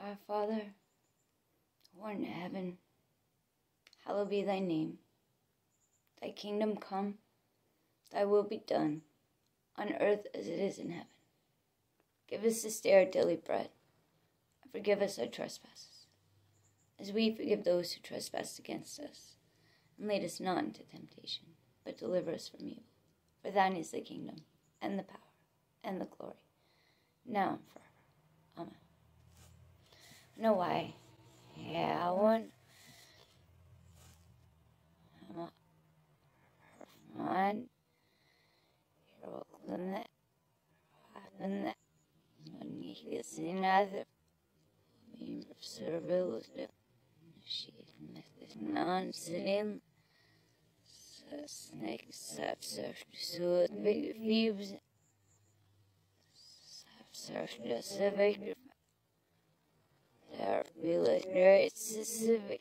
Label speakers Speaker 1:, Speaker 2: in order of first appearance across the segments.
Speaker 1: Our Father, who art in heaven, hallowed be thy name. Thy kingdom come, thy will be done, on earth as it is in heaven. Give us this day our daily bread, and forgive us our trespasses, as we forgive those who trespass against us. And lead us not into temptation, but deliver us from evil. For thine is the kingdom, and the power, and the glory, now and forever. Amen. No way. Yeah, one. Man. You're that. And that. When you see another. Servibility. She is non-sitting. Snake surf so big views. Surf just a big. There be like very specific.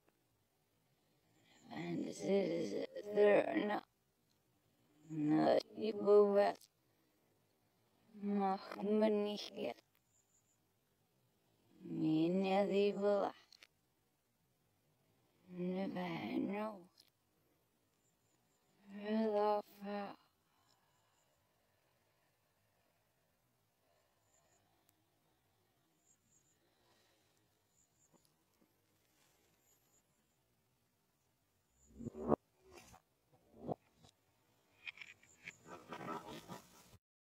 Speaker 1: And is it there or not? Not equal with Mahmanikia. Mina the Bula. Never know. Hello,